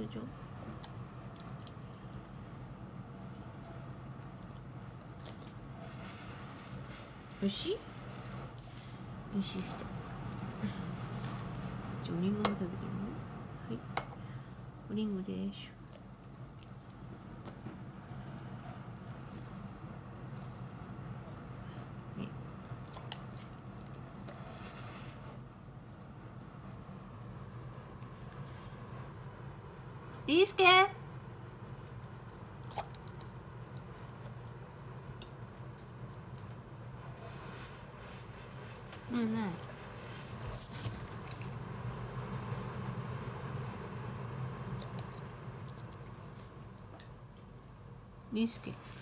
되죠? 몇 시? 몇 시? じゃあおりんごも食べてるの？はい、おりんごです。リースケ？ない。リースケ。